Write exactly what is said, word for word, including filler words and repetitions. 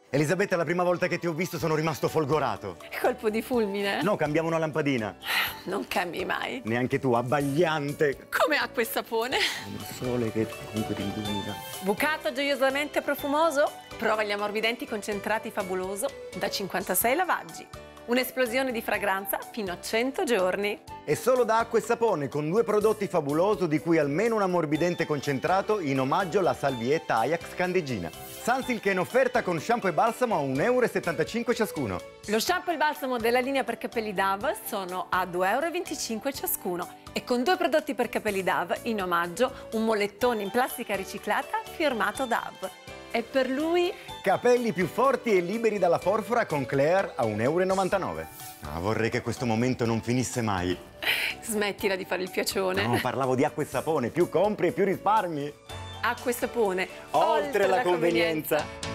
Elisabetta, la prima volta che ti ho visto sono rimasto folgorato. Colpo di fulmine? No, cambiamo una lampadina. Non cambi mai. Neanche tu, abbagliante. Come acqua e sapone. Il sole che comunque ti illumina. Bucato gioiosamente profumoso? Prova gli ammorbidenti concentrati Fabuloso da cinquantasei lavaggi. Un'esplosione di fragranza fino a cento giorni. E solo da acqua e sapone, con due prodotti Fabuloso, di cui almeno un ammorbidente concentrato, in omaggio alla salvietta Ajax Candeggina. Sunsilk è in offerta con shampoo e balsamo a un euro e settantacinque ciascuno. Lo shampoo e il balsamo della linea per capelli Dove sono a due euro e venticinque ciascuno. E con due prodotti per capelli Dove, in omaggio, un molettone in plastica riciclata firmato Dove. E per lui... Capelli più forti e liberi dalla forfora con Claire a un euro e novantanove. Ah, vorrei che questo momento non finisse mai. Smettila di fare il piacione. No, parlavo di acqua e sapone. Più compri e più risparmi. Acqua e sapone. Oltre, Oltre la, la convenienza. convenienza.